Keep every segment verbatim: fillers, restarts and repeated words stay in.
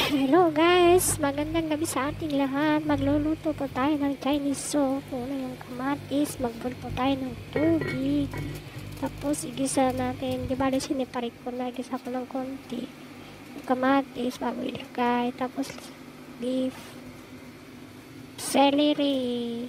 Hello guys, magandang gabi sa ating lahat. Magluluto po tayo ng Chinese soup. Una yung kamatis, mag-boil po tayo ng tubig. Tapos igisa natin, di ba siniparit ko na, igisa ko ng konti. Yung kamatis, bago ilagay. Tapos beef, celery.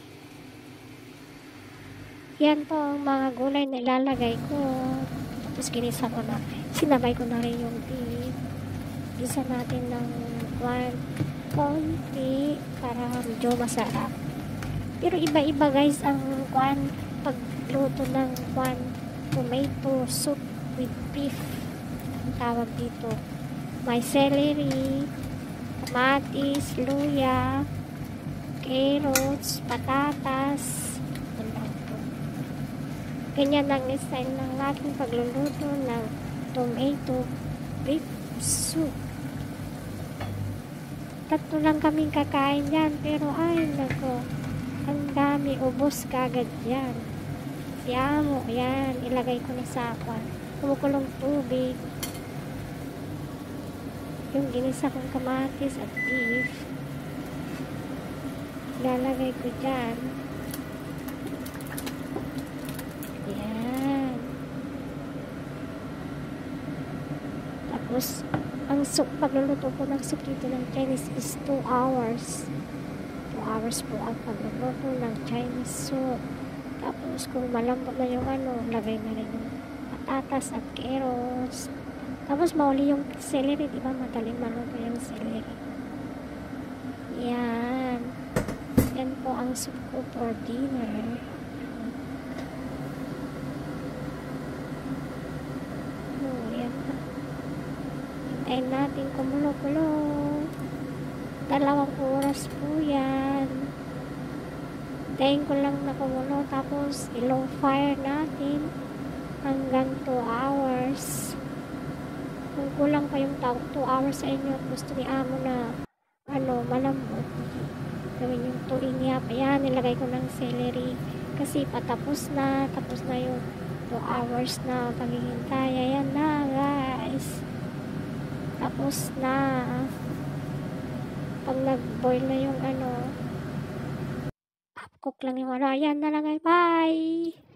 Yan po ang mga gulay na ilalagay ko. Tapos ginisa ko na, sinabay ko na rin yung beef. Gisa natin ng one konti para medyo masarap. Pero iba-iba guys ang one pagluto ng one tomato soup with beef. Ang tawag dito. May celery, kamatis, luya, carrots, patatas. Ganyan ang style ng ating pagluluto ng tomato beef soup. Tatlo lang kaming kakain dyan, pero ay nako, ang dami, ubos kagad yan. Si Amo, yan, ilagay ko na sa kwan, kumukulong tubig, yung ginisa kong kamatis at beef, ilalagay ko dyan. Yan. Tapos ang soup, pagluluto po ng soup dito ng Chinese is two hours. two hours po ang pagluluto ng Chinese soup. Tapos kung malambot na yung ano, lagay na rin yung patatas at carrots. Tapos mauli yung celery, di ba? Madaling maluto yung celery. Yan. Yan po ang soup ko for dinner. Hintayin natin kumulo-kulo. Dalawang oras po yan. Hintayin ko lang na kumulo. Tapos i-low fire natin hanggang two hours. Kung kulang pa yung two hours sa inyo at gusto ni Amo na ano, malambot, gawin yung two niya. Ayan, nilagay ko ng celery kasi patapos na. Tapos na yung two hours na paghihintay. Ayan na guys. Tapos na, pag nag-boil na yung ano, half cook lang yung ano, ayan na lang, bye!